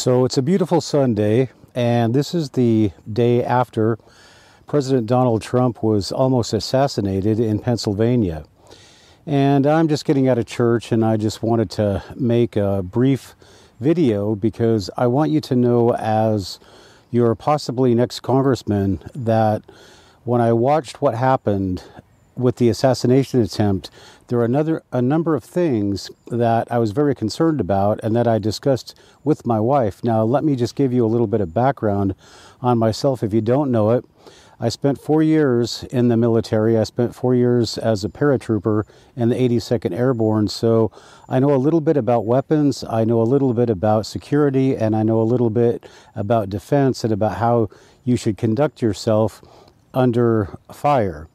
So it's a beautiful Sunday, and this is the day after President Donald Trump was almost assassinated in Pennsylvania. And I'm just getting out of church, and I just wanted to make a brief video because I want you to know, as your possibly next congressman, that when I watched what happened with the assassination attempt, there are a number of things that I was very concerned about and that I discussed with my wife. Now, let me just give you a little bit of background on myself if you don't know it. I spent 4 years in the military. I spent 4 years as a paratrooper in the 82nd Airborne. So I know a little bit about weapons, I know a little bit about security, and I know a little bit about defense and about how you should conduct yourself under fire.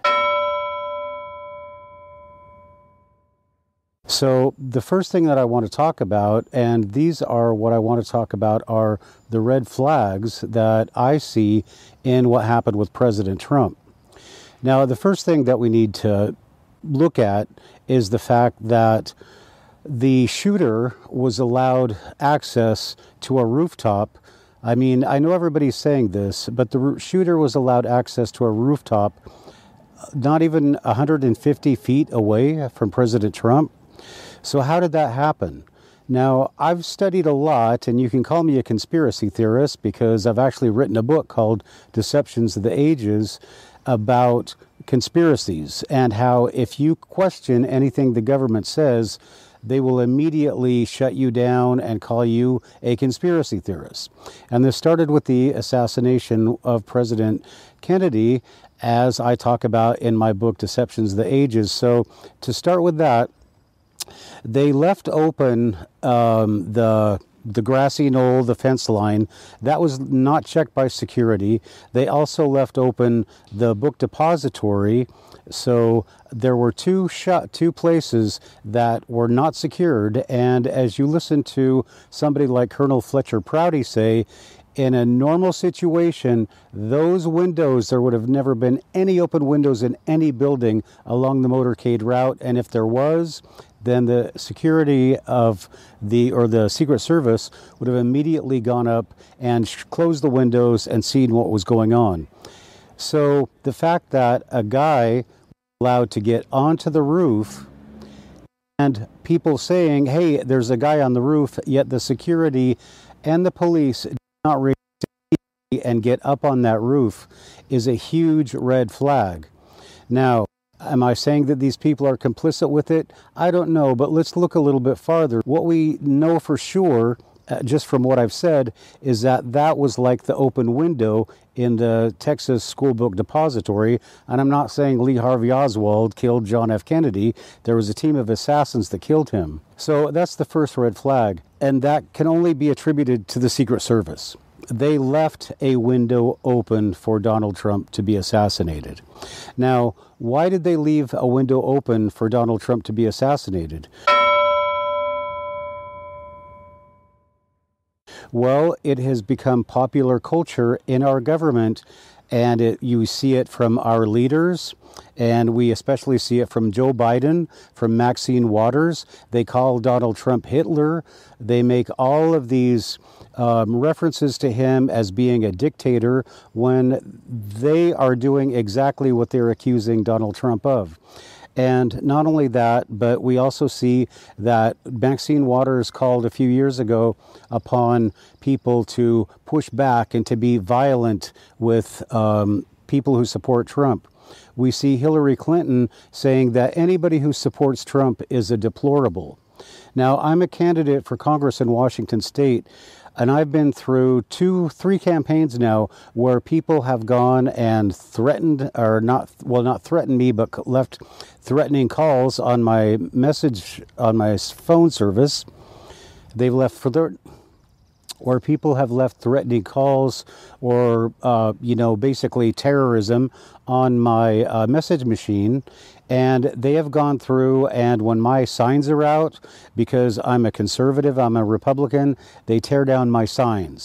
So the first thing that I want to talk about, and these are what I want to talk about, are the red flags that I see in what happened with President Trump. Now, the first thing that we need to look at is the fact that the shooter was allowed access to a rooftop. I mean, I know everybody's saying this, but the shooter was allowed access to a rooftop not even 150 feet away from President Trump. So how did that happen? Now, I've studied a lot, and you can call me a conspiracy theorist because I've actually written a book called Deceptions of the Ages about conspiracies and how if you question anything the government says, they will immediately shut you down and call you a conspiracy theorist. And this started with the assassination of President Kennedy, as I talk about in my book, Deceptions of the Ages. So to start with that, they left open the grassy knoll, the fence line. That was not checked by security. They also left open the book depository. So there were two places that were not secured. And as you listen to somebody like Colonel Fletcher Prouty say, in a normal situation, those windows, there would have never been any open windows in any building along the motorcade route. And if there was, then the security of the Secret Service would have immediately gone up and closed the windows and seen what was going on. So the fact that a guy was allowed to get onto the roof and people saying, hey, there's a guy on the roof, yet the security and the police did not reach and get up on that roof is a huge red flag. Now, am I saying that these people are complicit with it? I don't know, but let's look a little bit farther. What we know for sure, just from what I've said, is that that was like the open window in the Texas School Book Depository. And I'm not saying Lee Harvey Oswald killed John F. Kennedy. There was a team of assassins that killed him. So that's the first red flag. And that can only be attributed to the Secret Service. They left a window open for Donald Trump to be assassinated. Now, why did they leave a window open for Donald Trump to be assassinated? Well, it has become popular culture in our government, and you see it from our leaders, and we especially see it from Joe Biden, from Maxine Waters. They call Donald Trump Hitler. They make all of these references to him as being a dictator when they are doing exactly what they're accusing Donald Trump of. And not only that, but we also see that Maxine Waters called a few years ago upon people to push back and to be violent with people who support Trump. We see Hillary Clinton saying that anybody who supports Trump is a deplorable. Now, I'm a candidate for Congress in Washington State, and I've been through 3 campaigns now where people have gone and threatened, or not threatened me, but left threatening calls on my phone service. They've left or people have left threatening calls or, basically terrorism on my message machine. And they have gone through, and when my signs are out, because I'm a conservative, I'm a Republican, they tear down my signs.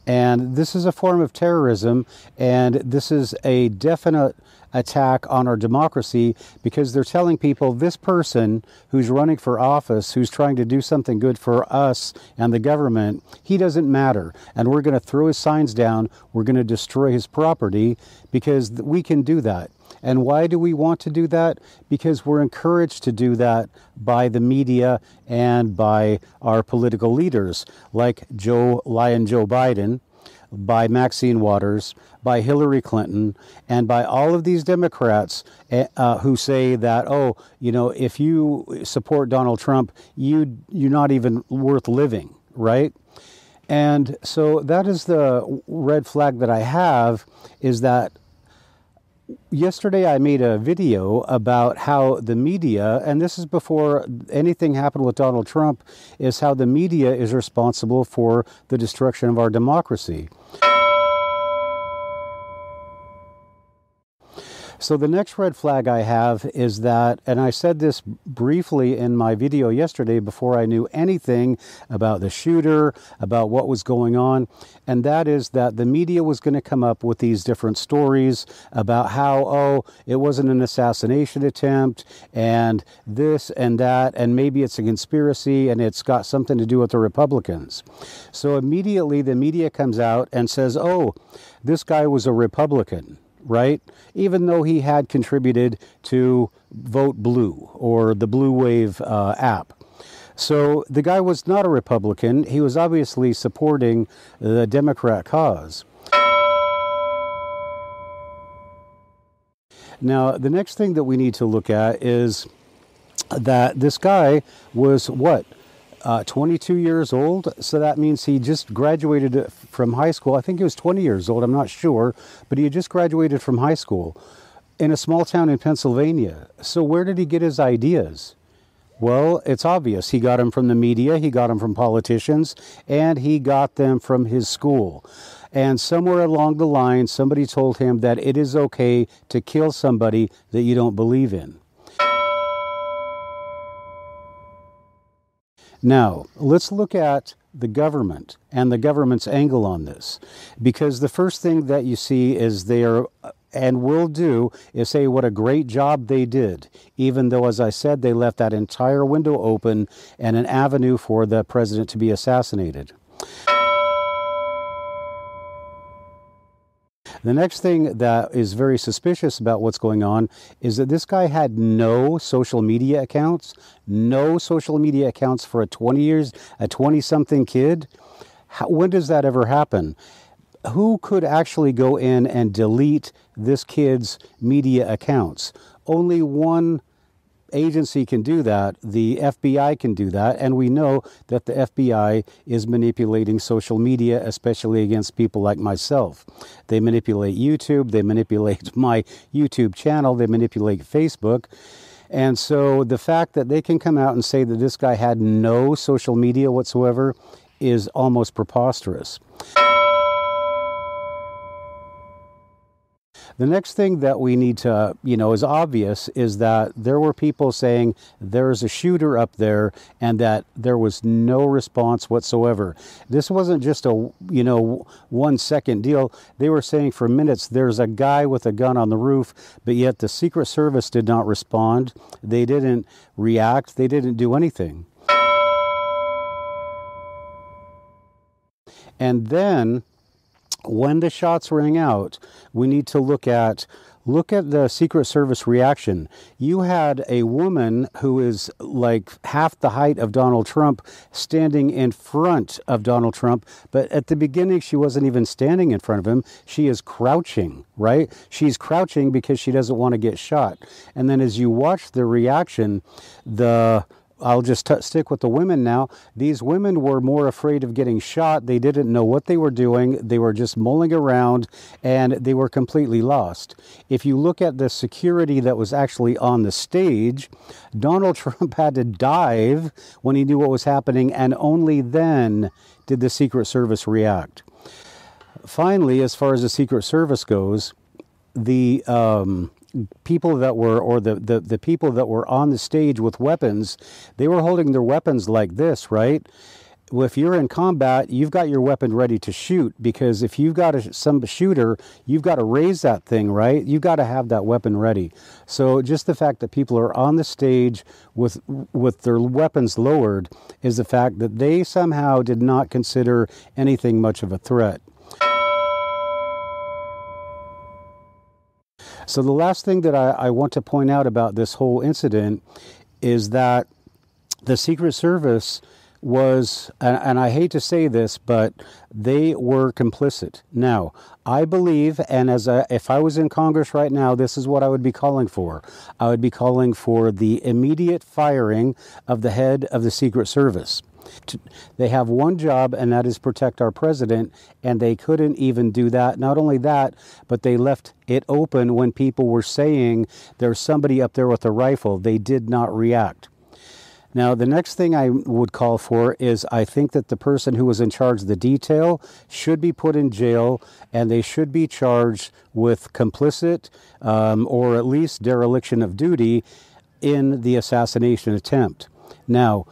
And this is a form of terrorism, and this is a definite attack on our democracy, because they're telling people this person who's running for office, who's trying to do something good for us and the government, he doesn't matter. And we're going to throw his signs down. We're going to destroy his property because we can do that. And why do we want to do that? Because we're encouraged to do that by the media and by our political leaders, like Joe Biden, by Maxine Waters, by Hillary Clinton, and by all of these Democrats who say that, oh, you know, if you support Donald Trump, you're not even worth living, right? And so that is the red flag that I have, is that yesterday I made a video about how the media, and this is before anything happened with Donald Trump, is how the media is responsible for the destruction of our democracy. So the next red flag I have is that, and I said this briefly in my video yesterday before I knew anything about the shooter, about what was going on, and that is that the media was going to come up with these different stories about how, oh, it wasn't an assassination attempt, and this and that, and maybe it's a conspiracy, and it's got something to do with the Republicans. So immediately the media comes out and says, oh, this guy was a Republican, right? Even though he had contributed to Vote Blue or the Blue Wave app. So the guy was not a Republican. He was obviously supporting the Democrat cause. Now, the next thing that we need to look at is that this guy was what? 22 years old, so that means he just graduated from high school. I think he was 20 years old, I'm not sure, but he had just graduated from high school in a small town in Pennsylvania. So where did he get his ideas? Well, it's obvious. He got them from the media, he got them from politicians, and he got them from his school. And somewhere along the line, somebody told him that it is okay to kill somebody that you don't believe in. Now, let's look at the government and the government's angle on this, because the first thing that you see is they are and will do is say what a great job they did, even though, as I said, they left that entire window open and an avenue for the president to be assassinated. The next thing that is very suspicious about what's going on is that this guy had no social media accounts, for a 20-something kid. When does that ever happen? Who could actually go in and delete this kid's media accounts? Only one agency can do that. The FBI can do that, and we know that the FBI is manipulating social media, especially against people like myself. They manipulate YouTube, they manipulate my YouTube channel, they manipulate Facebook. And so the fact that they can come out and say that this guy had no social media whatsoever is almost preposterous. The next thing that we need to, is obvious, is that there were people saying there's a shooter up there and that there was no response whatsoever. This wasn't just a, 1 second deal. They were saying for minutes there's a guy with a gun on the roof, but yet the Secret Service did not respond. They didn't react. They didn't do anything. And then, when the shots rang out, we need to look at the Secret Service reaction. You had a woman who is like half the height of Donald Trump standing in front of Donald Trump, but at the beginning she wasn't even standing in front of him. She is crouching, right? She's crouching because she doesn't want to get shot. And then as you watch the reaction, I'll just stick with the women now. These women were more afraid of getting shot. They didn't know what they were doing. They were just mulling around, and they were completely lost. If you look at the security that was actually on the stage, Donald Trump had to dive when he knew what was happening, and only then did the Secret Service react. Finally, as far as the Secret Service goes, the people that were, or the people that were on the stage with weapons, they were holding their weapons like this, right? if you're in combat, you've got your weapon ready to shoot, because if you've got some shooter, you've got to raise that thing, right? You've got to have that weapon ready. So just the fact that people are on the stage with their weapons lowered is the fact that they somehow did not consider anything much of a threat. So the last thing that I want to point out about this whole incident is that the Secret Service was, and I hate to say this, but they were complicit. Now, I believe, and if I was in Congress right now, this is what I would be calling for. I would be calling for the immediate firing of the head of the Secret Service. They have one job, and that is protect our president, and they couldn't even do that. Not only that, but they left it open when people were saying there's somebody up there with a rifle. They did not react. Now, the next thing I would call for is I think that the person who was in charge of the detail should be put in jail, and they should be charged with complicit or at least dereliction of duty in the assassination attempt. Now,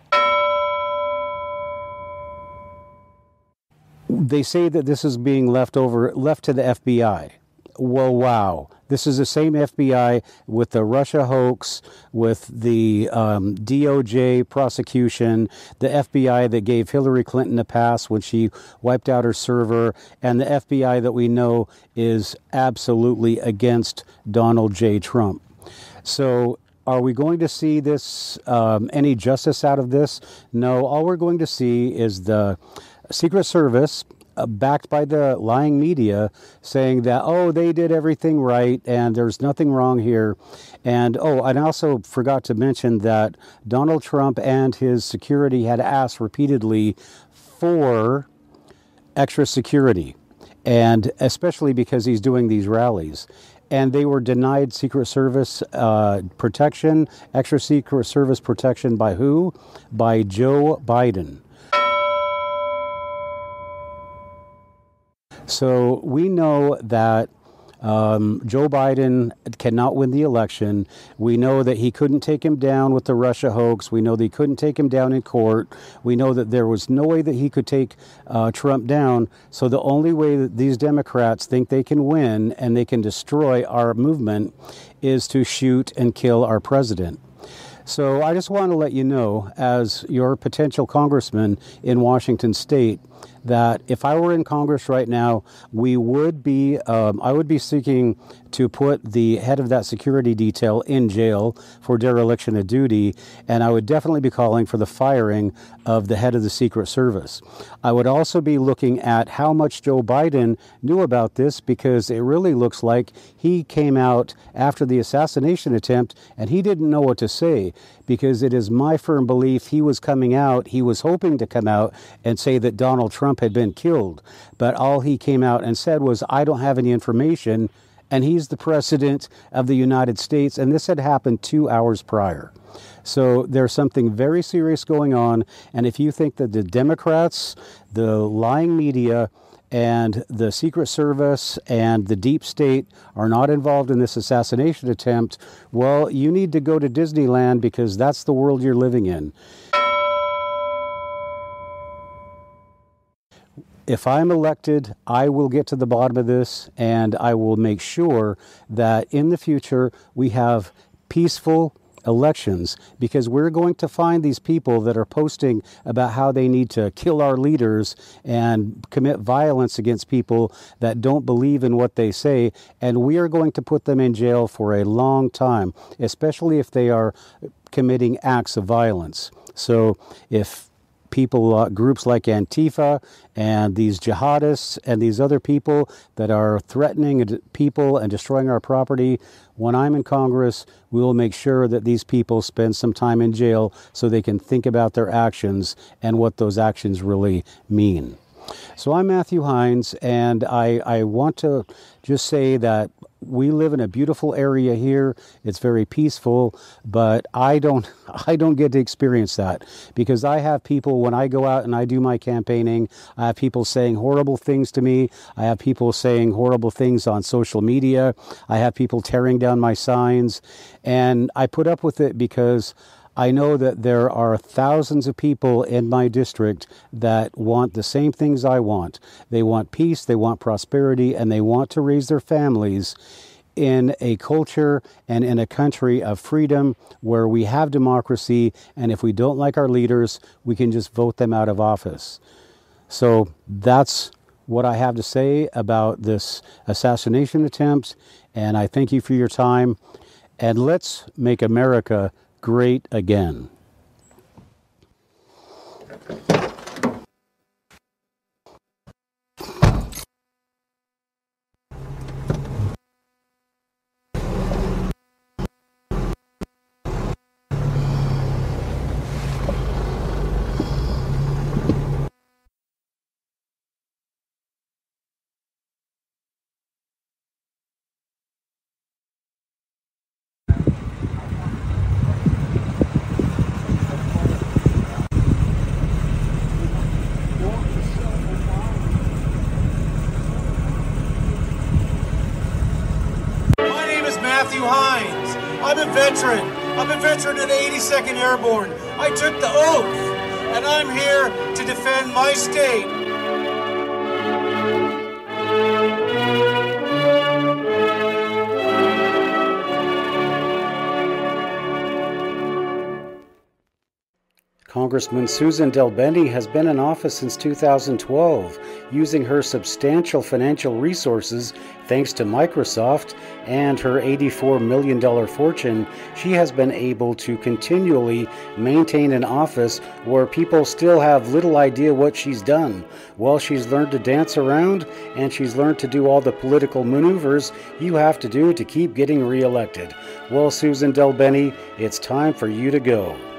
they say that this is being left to the FBI. Well, wow. This is the same FBI with the Russia hoax, with the DOJ prosecution, the FBI that gave Hillary Clinton a pass when she wiped out her server, and the FBI that we know is absolutely against Donald J. Trump. So are we going to see this, any justice out of this? No, all we're going to see is the Secret Service, backed by the lying media, saying that, oh, they did everything right and there's nothing wrong here. And I also forgot to mention that Donald Trump and his security had asked repeatedly for extra security, and especially because he's doing these rallies. And they were denied Secret Service protection, extra Secret Service protection by who? By Joe Biden. So we know that Joe Biden cannot win the election. We know that he couldn't take him down with the Russia hoax. We know that he couldn't take him down in court. We know that there was no way that he could take Trump down. So the only way that these Democrats think they can win and they can destroy our movement is to shoot and kill our president. So I just want to let you know, as your potential congressman in Washington State, that if I were in Congress right now, I would be seeking to put the head of that security detail in jail for dereliction of duty, and I would definitely be calling for the firing of the head of the Secret Service. I would also be looking at how much Joe Biden knew about this, because it really looks like he came out after the assassination attempt and he didn't know what to say, because it is my firm belief he was hoping to come out and say that Donald Trump had been killed, but all he came out and said was, I don't have any information, and he's the president of the United States, and this had happened 2 hours prior. So there's something very serious going on, and if you think that the Democrats, the lying media, and the Secret Service and the deep state are not involved in this assassination attempt, well, you need to go to Disneyland, because that's the world you're living in. If I'm elected, I will get to the bottom of this, and I will make sure that in the future we have peaceful elections, because we're going to find these people that are posting about how they need to kill our leaders and commit violence against people that don't believe in what they say, and we are going to put them in jail for a long time, especially if they are committing acts of violence. So if people, groups like Antifa and these jihadists and these other people that are threatening people and destroying our property, when I'm in Congress, we will make sure that these people spend some time in jail so they can think about their actions and what those actions really mean. So I'm Matthew Hines, and I want to just say that we live in a beautiful area here. It's very peaceful, but I don't get to experience that, because I have people, when I go out and I do my campaigning, I have people saying horrible things to me. I have people saying horrible things on social media. I have people tearing down my signs, and I put up with it because I know that there are thousands of people in my district that want the same things I want. They want peace, they want prosperity, and they want to raise their families in a culture and in a country of freedom where we have democracy, and if we don't like our leaders, we can just vote them out of office. So that's what I have to say about this assassination attempt, and I thank you for your time, and let's make America great again. Matthew Hines. I'm a veteran. I'm a veteran of the 82nd Airborne. I took the oath, and I'm here to defend my state. Congressman Susan DelBene has been in office since 2012. Using her substantial financial resources, thanks to Microsoft, and her $84 million fortune, she has been able to continually maintain an office where people still have little idea what she's done. Well, she's learned to dance around, and she's learned to do all the political maneuvers you have to do to keep getting reelected. Well, Susan DelBene, it's time for you to go.